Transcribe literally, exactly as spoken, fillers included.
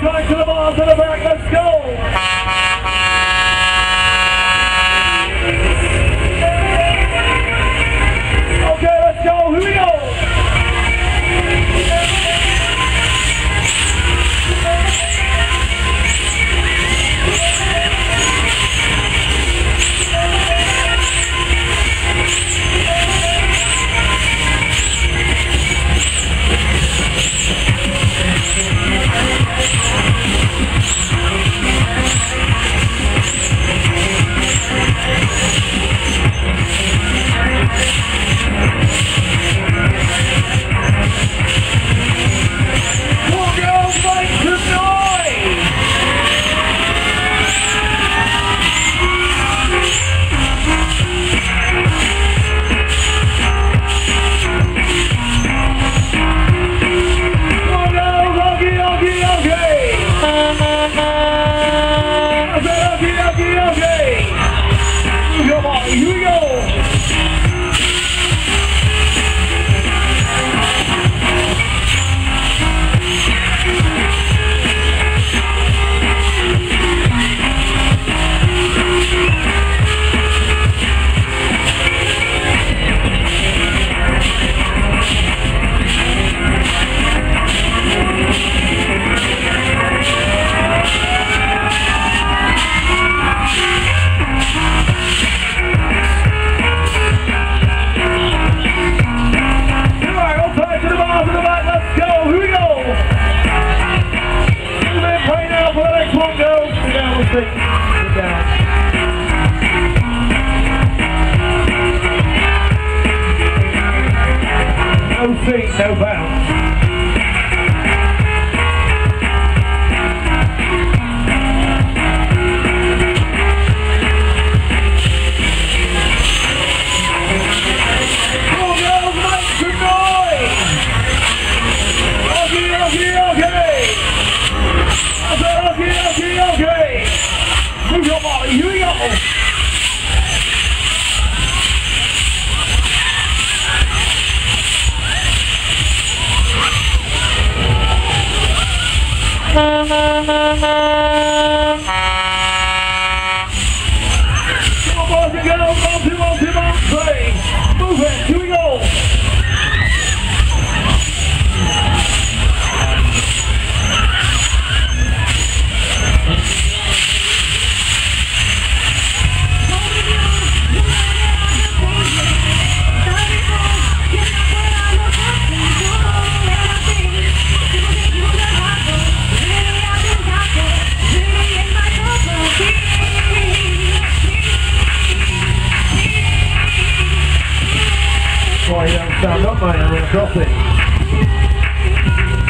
outside to the bars in the back, let's go! Okay, let's go, here we go! Here we go! Sit down. No seat, no bounce. Come on, girls, make some noise! Okay, okay, okay! I said okay, okay, okay! Move your body, here we go! Come on, boys and girls, one, two, one, two, one, three! Move it, here we go! Boy, you don't stand up, mate, I'm going to drop it.